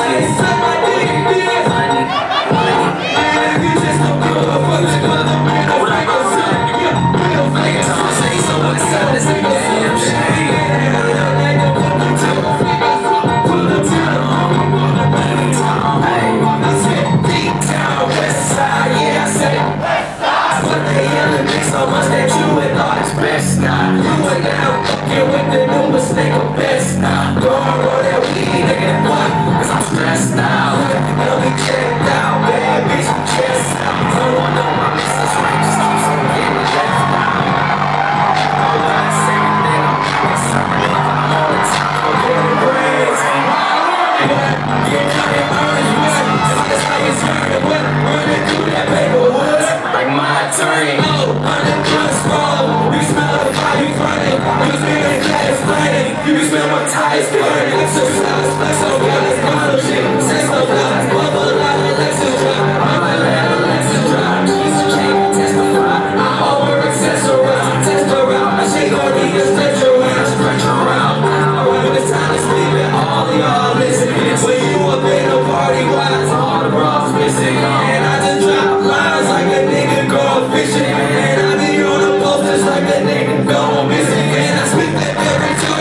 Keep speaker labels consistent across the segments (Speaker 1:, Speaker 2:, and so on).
Speaker 1: So much that you would thought is best now. You would now fucking with the new mistake of best now. Go on, roll that weed, nigga, what? Cause I'm stressed out. I'll be checked out, bad bitch, I'm stressed out. I don't want no my missus right, just keeps on getting left out. All that same thing, I'm concerned. I'm all the time, I'm getting brains. Get out and earn what? That's how you turn it, what? Running through that paperwood like my attorney. You smell my tires burning. Exercise, flex on balance, model shit. Sex no balance, bubble out of Lexus drive. I'm a ladder, Lexus drive. Piece of cake, testify. I'm over accessorized. Test her out. I shake her need to stretch her out. Stretch her out. When it's time to sleep and all of y'all listening. When you up in a party, wise, all the bras missing. And I just drop lines like a nigga going fishing. And I be on the posters like a nigga going missing. And I speak that every time.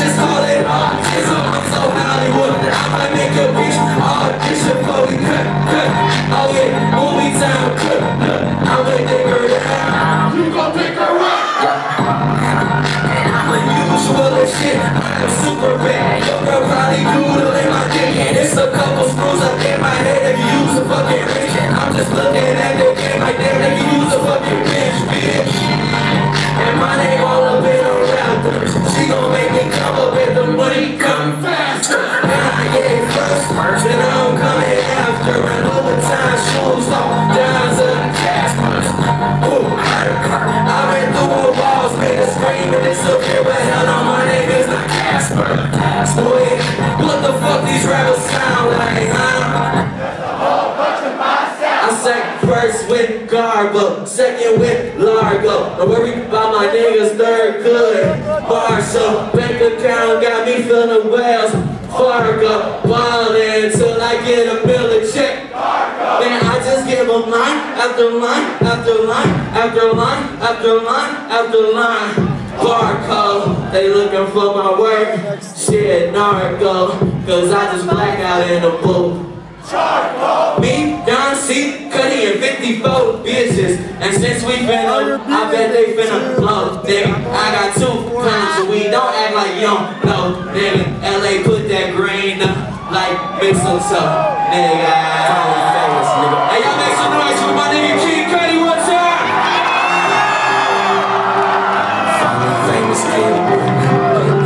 Speaker 1: I'm so Hollywood that I might make your bitch audition before we cut. Oh yeah, movie time, cut. I'm gonna take her down. You gon' pick her up. And I'm unusual as shit. I'm super bad. Your girl probably doodling my dick. And it's a couple screws up in my head if you use a fucking wrench. And I'm just looking at the game like damn, they can use a fucking bitch. And my name all up in her raptor. She gon' make me come up with the money, come faster. And I get first, and I'm coming after. And overtime shoes off, down to the Caspers. Ooh, I ran through a walls, made a scream and disappear. But hell no, my name is not Casper. Wait, what the fuck these rappers sound like, huh? I second first with Garbo, second with Largo. Don't worry about my niggas, third good. Bar so bank account got me feeling Wells Fargo. Ballin' till I get a bill of check. Then I just give them line after line after line after line after line after line. Barcode, they looking for my work. Shit, narco, cause I just black out in the booth. Me, Don C, Cuddy, and 54 bitches. And since we finna, I bet they finna blow, nigga. I got 2 pounds of weed, don't act like you don't know, nigga. LA put that green up like mistletoe, nigga.